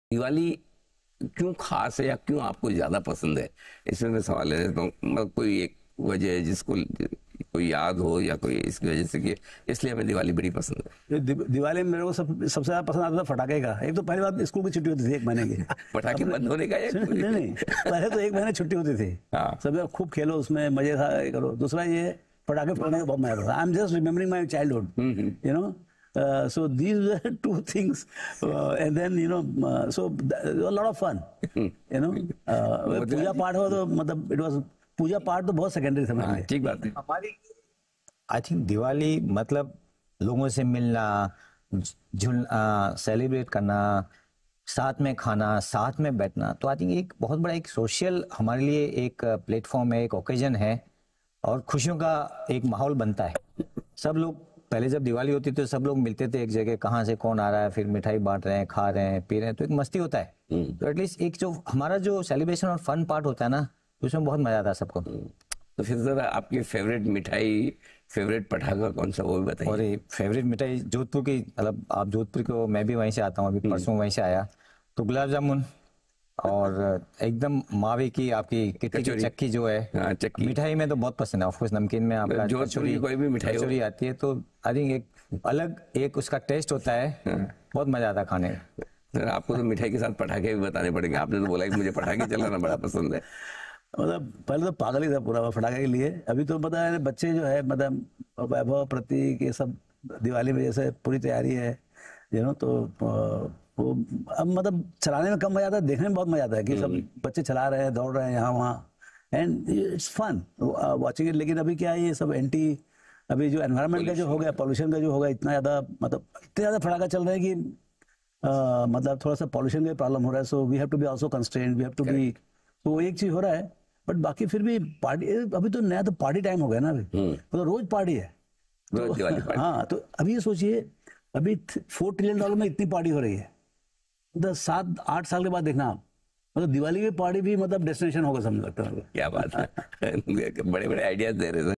दिवाली क्यों खास है या क्यों आपको ज्यादा पसंद है, इसमें मैं सवाल ले लेता हूँ। मतलब कोई एक वजह है जिसको कोई याद हो, या कोई इसकी वजह से कि इसलिए हमें दिवाली बड़ी पसंद है। दिवाली में मेरे को सबसे ज्यादा पसंद आता था फटाके का। एक तो पहली बात, स्कूल की छुट्टी होती थी 1 महीने की। पटाखे बंद होने का नहीं, पहले तो 1 महीने छुट्टी होती थी। हाँ। सब खूब खेलो, उसमें मजे था करो। दूसरा ये पटाखे फोड़ने का बहुत मजा आता था। I am just remembering my childhood, you know. So these were 2 things, and then so a lot of fun, पूजा पाठ हो तो मतलब it was, पूजा पाठ तो बहुत सेकेंडरी था मेरे लिए। ठीक बात है। हमारी आई थिंक दिवाली मतलब लोगों से मिलना, सेलिब्रेट करना, साथ में खाना, साथ में बैठना। तो आई थिंक एक बहुत बड़ा एक सोशल हमारे लिए एक प्लेटफॉर्म है, एक ओकेजन है, और खुशियों का एक माहौल बनता है। सब लोग पहले जब दिवाली होती तो सब लोग मिलते थे एक जगह, कहाँ से कौन आ रहा है, फिर मिठाई बांट रहे हैं, खा रहे हैं, पी रहे हैं, तो एक मस्ती होता है। तो एटलीस्ट एक जो हमारा जो सेलिब्रेशन और फन पार्ट होता है ना, उसमें बहुत मजा आता है सबको। तो फिर जरा आपकी फेवरेट मिठाई, फेवरेट पटाखा कौन सा, वो भी बताइए। और फेवरेट मिठाई जोधपुर की, मतलब आप जोधपुर को, मैं भी वहीं से आता हूँ, अभी परसों वहीं से आया, तो गुलाब जामुन और एकदम मावे की आपकी कितनी की चक्की जो है। हाँ, चक्की मिठाई में तो बहुत पसंद है, ऑफकोर्स नमकीन में आपका जोधपुर कोई भी मिठाई कचौरी आती है, तो आई थिंक एक अलग एक उसका टेस्ट होता है। बहुत मजा आता है खाने में। सर आपको तो मिठाई के साथ पटाखे भी बताने पड़ेंगे। आपने तो बोला कि मुझे पटाखे चलाना बड़ा पसंद है। मतलब पहले तो पागल ही था पूरा फटाखे के लिए। अभी तो पता है बच्चे जो है, मतलब वैभव, प्रतीक, ये सब दिवाली में जैसे पूरी तैयारी है, तो वो अब मतलब चलाने में कम मजा आता है, देखने में बहुत मजा आता है कि सब बच्चे चला रहे हैं, दौड़ रहे हैं यहाँ वहाँ, and it's fun watching it. लेकिन अभी क्या है, ये सब अभी जो एनवायरनमेंट का जो हो गया, पॉल्यूशन का जो हो गया, इतना ज़्यादा, मतलब इतने ज़्यादा फटाखा चल रहे हैं कि मतलब थोड़ा सा पॉल्यूशन का प्रॉब्लम हो रहा है। So we have to be also constrained, we have to be, तो एक चीज़ हो रहा है। बट बाकी फिर भी पार्टी, अभी तो नया तो पार्टी टाइम हो गया ना, अभी तो रोज पार्टी है। तो हाँ, तो अभी ये सोचिए, अभी $4 ट्रिलियन में इतनी पार्टी हो रही है। 7-8 साल के बाद देखना आप, मतलब दिवाली की पार्टी भी मतलब डेस्टिनेशन होगा, समझ लगता है। क्या बात है। बड़े बड़े आइडियाज दे रहे हैं।